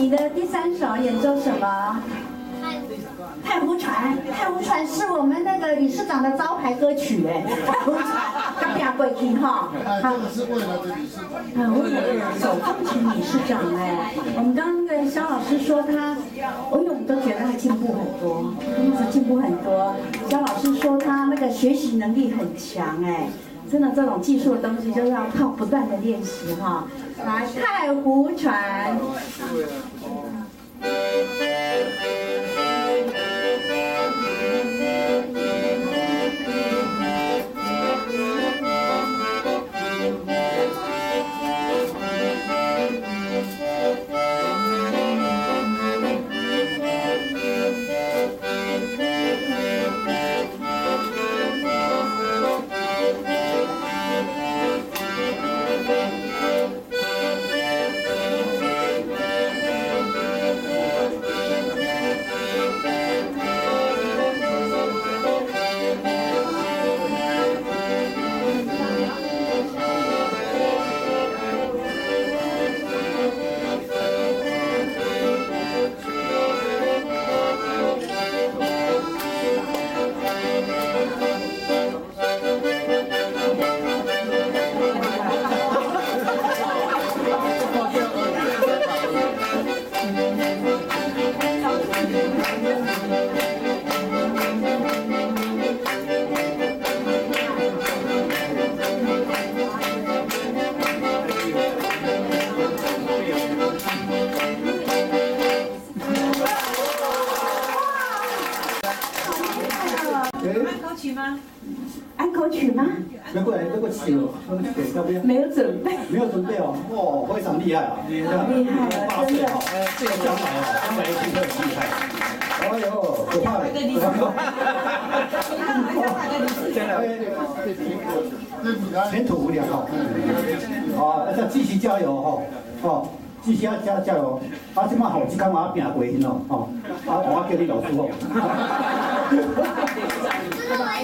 你的第3首演奏什么？太湖船，太湖船是我们那个理事长的招牌歌曲哎，太湖船，他变过去哈。 这个是为了这理事长。 为了手风琴理事长哎，我们刚刚那个肖老师说他，因为我们都觉得他进步很多，一直进步很多。肖老师说他那个学习能力很强哎。真的，这种技术的东西就是要靠不断的练习哈。来，太湖船。安口曲吗？ 没过来，这个曲要不要？ 没有准备。 没有准备哦，哦，非常厉害啊！ 厉害了，真的。 这个将来一定会很厉害。哎呦，不怕的。前途无量哦。哦，要继续加油哦，哦，继续要加油。啊，这么好，这刚我拼过去咯，哦，啊，我叫你老师哦。